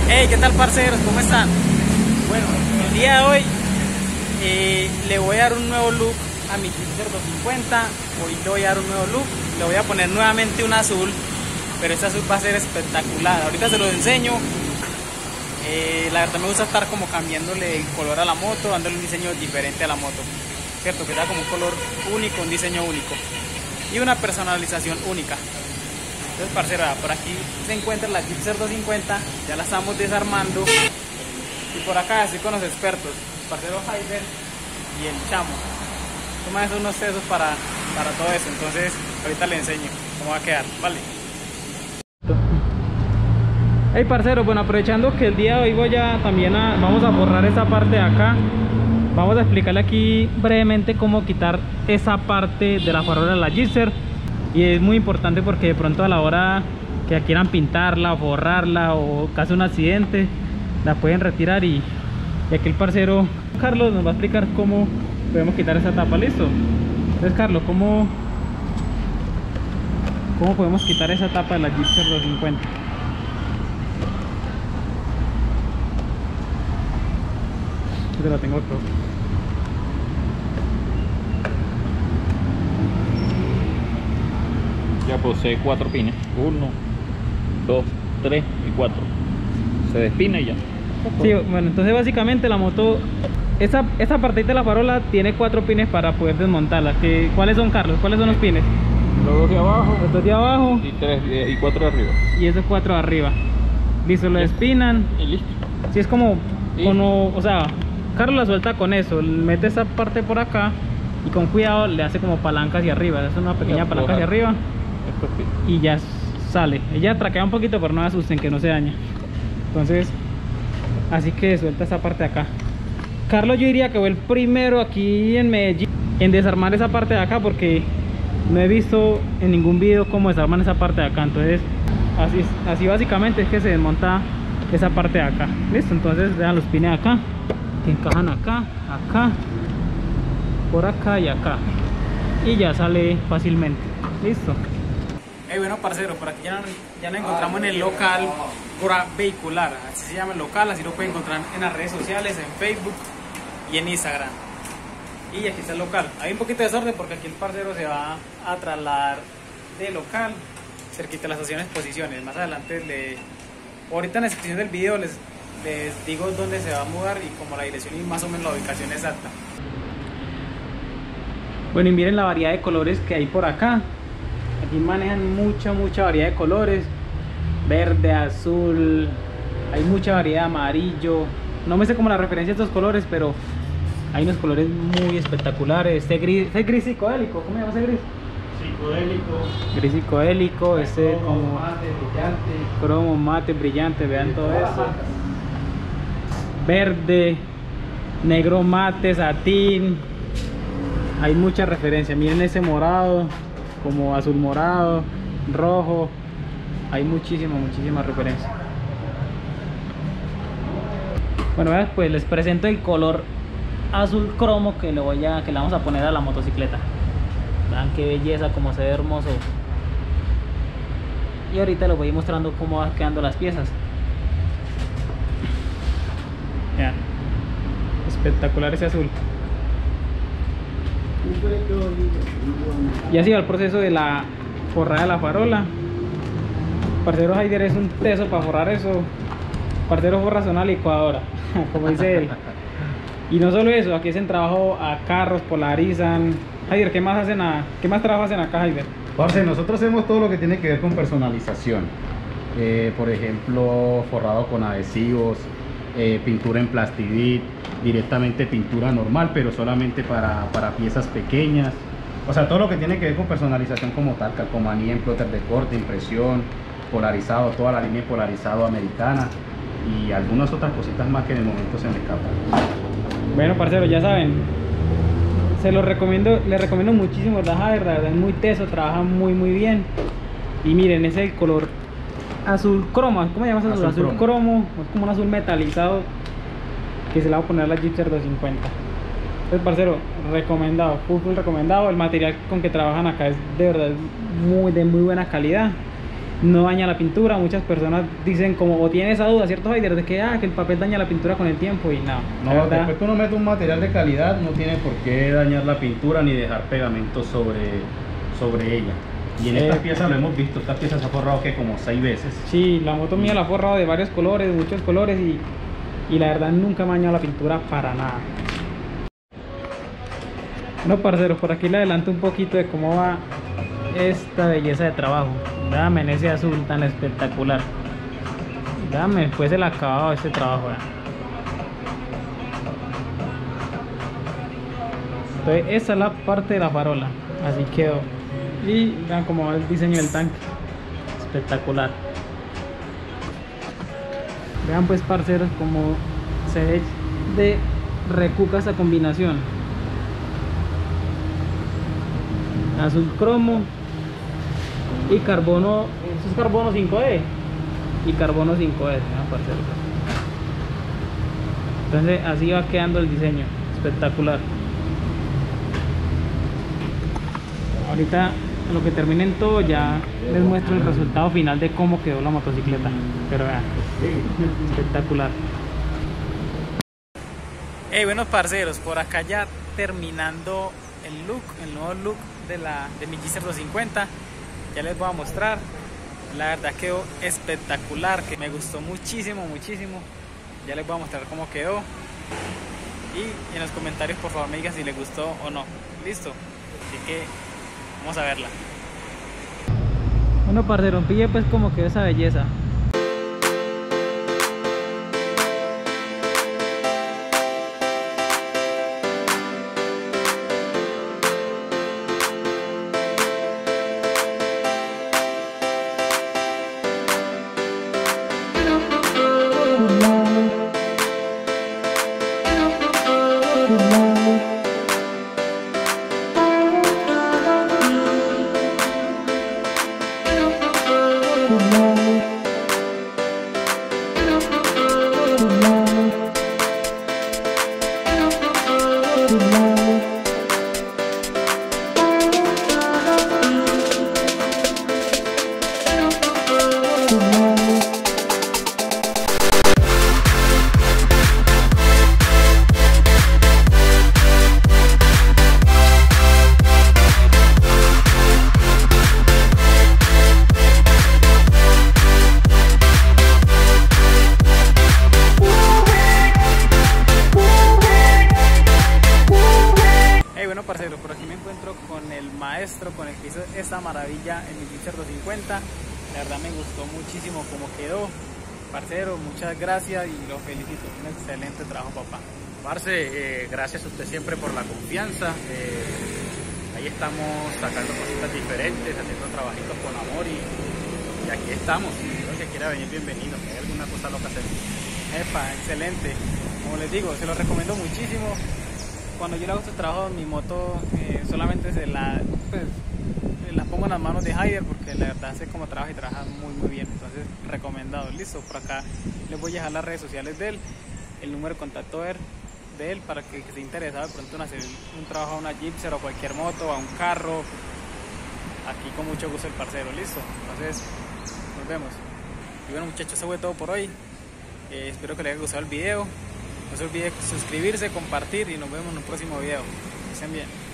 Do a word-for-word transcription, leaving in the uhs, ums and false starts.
Hey, ¿qué tal, parceros? ¿Cómo están? Bueno, el día de hoy eh, le voy a dar un nuevo look a mi Gixxer doscientos cincuenta. Hoy le voy a dar un nuevo look. Le voy a poner nuevamente un azul, pero este azul va a ser espectacular. Ahorita se lo enseño. Eh, la verdad me gusta estar como cambiándole el color a la moto, dándole un diseño diferente a la moto, cierto, que sea como un color único, un diseño único y una personalización única. Entonces, parcero, por aquí se encuentra la Gixxer doscientos cincuenta, ya la estamos desarmando, y por acá estoy con los expertos, el parcero Jaider y el Chamo. Toman esos unos tesos para, para todo eso. Entonces ahorita le enseño cómo va a quedar, vale. Hey, parcero, bueno, aprovechando que el día de hoy voy a también a, vamos a borrar esta parte de acá. Vamos a explicarle aquí brevemente cómo quitar esa parte de la farola de la Gixxer. Y es muy importante porque de pronto a la hora que quieran pintarla o forrarla o casi un accidente, la pueden retirar. Y, y aquí el parcero Carlos nos va a explicar cómo podemos quitar esa tapa. ¿Listo? Entonces, Carlos, ¿cómo, cómo podemos quitar esa tapa de la Gixxer doscientos cincuenta? Yo la tengo todo. Ya posee cuatro pines, uno, dos, tres y cuatro. Se despina y ya. Sí, bueno, entonces básicamente la moto, esa, esa partita de la farola tiene cuatro pines para poder desmontarla. ¿Qué, ¿Cuáles son, Carlos? ¿Cuáles son los pines? Los dos de abajo, Los dos de abajo y tres y cuatro de arriba. y esos cuatro de arriba. Listo, lo despinan. Y listo. Sí, es como, Sí. como, o sea, Carlos la suelta con eso, mete esa parte por acá y con cuidado le hace como palanca hacia arriba. Es una pequeña Ya, palanca hacia aflojar. arriba Estos pines. y ya sale. Ella traquea un poquito, pero no se asusten que no se daña. Entonces, así que suelta esa parte de acá. Carlos, yo diría que fue el primero aquí en Medellín en desarmar esa parte de acá, porque no he visto en ningún video cómo desarman esa parte de acá. Entonces, así, así básicamente es que se desmonta esa parte de acá. Listo, entonces vean los pines acá, que encajan acá, acá, por acá y acá, y ya sale fácilmente. Listo. Hey, bueno, parcero, por aquí ya, ya nos encontramos en el local Gora Vehicular, así se llama el local, así lo pueden encontrar en las redes sociales, en Facebook y en Instagram. Y aquí está el local. Hay un poquito de desorden porque aquí el parcero se va a trasladar de local cerquita de la estación Exposiciones. Más adelante, le, ahorita en la descripción del video les, les digo dónde se va a mudar y como la dirección y más o menos la ubicación exacta. Bueno, y miren la variedad de colores que hay por acá. Aquí manejan mucha, mucha variedad de colores. Verde, azul, hay mucha variedad, amarillo. No me sé como la referencia de estos colores, pero hay unos colores muy espectaculares. Este gris, este gris psicodélico, ¿cómo se llama ese gris? Psicodélico. Gris psicodélico, este Cromo como mate, brillante. cromo mate, brillante, vean todo eso. Verde, negro mate, satín. Hay mucha referencia, miren ese morado, como azul morado, rojo. Hay muchísima, muchísima referencia. Bueno, pues les presento el color azul cromo que le voy a, que le vamos a poner a la motocicleta. Vean qué belleza, como se ve hermoso. Y ahorita les voy a ir mostrando cómo van quedando las piezas. Vean, espectacular ese azul. Y así va el proceso de la forrada de la farola. Parcero Jaider es un teso para forrar eso. Parcero forra son una licuadora, como dice él. Y no solo eso, aquí hacen trabajo a carros, polarizan. Jaider, ¿qué más hacen a, qué más trabajo hacen acá, Jaider? Parce, nosotros hacemos todo lo que tiene que ver con personalización. Eh, por ejemplo, forrado con adhesivos, eh, pintura en plastidit, directamente pintura normal, pero solamente para, para piezas pequeñas. O sea, todo lo que tiene que ver con personalización como tal, calcomanía, plotter de corte, impresión, polarizado, toda la línea polarizado americana y algunas otras cositas más que en el momento se me escapan. Bueno, parcero, ya saben, se los recomiendo, les recomiendo muchísimo la Jaider, la verdad es muy teso, trabaja muy muy bien. Y miren, ese es el color azul cromo, ¿cómo llamas azul? Azul, Azul cromo. cromo, es como un azul metalizado que se le va a poner a la Gixxer doscientos cincuenta. Entonces, parcero, recomendado, full, full recomendado. El material con que trabajan acá es de verdad muy de muy buena calidad. no daña la pintura. Muchas personas dicen como, o tienen esa duda, ¿cierto, Heider? De que, ah, que el papel daña la pintura con el tiempo, y no. No, la verdad, después que uno mete un material de calidad, no tiene por qué dañar la pintura ni dejar pegamento sobre, sobre ella. Y en Eh, estas piezas lo hemos visto, estas piezas se ha forrado que como seis veces. sí, la moto mía la ha forrado de varios colores, muchos colores, y, y la verdad nunca me ha dañado la pintura para nada. Bueno, parceros, por aquí le adelanto un poquito de cómo va esta belleza de trabajo. Dame ese azul tan espectacular. Dame después el acabado de este trabajo. ¿Verdad? Entonces esa es la parte de la farola. Así quedó. Y vean cómo va el diseño del tanque. Espectacular. Vean pues, parceros, cómo se ve de recuca esta combinación. Azul cromo y carbono, eso es carbono cinco E y carbono cinco E, ¿no, parceros? Entonces así va quedando el diseño, espectacular. Ahorita, a lo que terminen todo, ya les muestro el resultado final de cómo quedó la motocicleta. Pero vean, espectacular. Hey, buenos parceros, por acá ya terminando el look, el nuevo look de la de mi G C R doscientos cincuenta. Ya les voy a mostrar. La verdad quedó espectacular, que me gustó muchísimo, muchísimo. Ya les voy a mostrar cómo quedó. Y en los comentarios por favor me digan si les gustó o no. Listo, así que vamos a verla. Bueno, parcero, pille pues cómo quedó esa belleza. Parcero, por aquí me encuentro con el maestro con el que hizo esta maravilla en mi G C R doscientos cincuenta. La verdad me gustó muchísimo cómo quedó. Parcero, muchas gracias y lo felicito. Un excelente trabajo, papá. Parce, eh, gracias a usted siempre por la confianza. Eh, ahí estamos sacando cositas diferentes, haciendo trabajitos con amor y, y aquí estamos. Si el que quiera venir, bienvenido. Si hay alguna cosa loca hacer. Epa, excelente. Como les digo, se lo recomiendo muchísimo. Cuando yo le hago este trabajo en mi moto, eh, solamente se la, pues, la pongo en las manos de Heider, porque la verdad sé cómo trabaja y trabaja muy muy bien. Entonces, recomendado. Listo, por acá les voy a dejar las redes sociales de él, el número de contacto de él, para que, que esté interesado de pronto en hacer un trabajo a una Gipser o cualquier moto, a un carro. Aquí con mucho gusto el parcero. Listo, entonces nos vemos. Y bueno, muchachos, eso fue todo por hoy. Eh, espero que les haya gustado el video. No se olviden suscribirse, compartir y nos vemos en un próximo video. Que estén bien.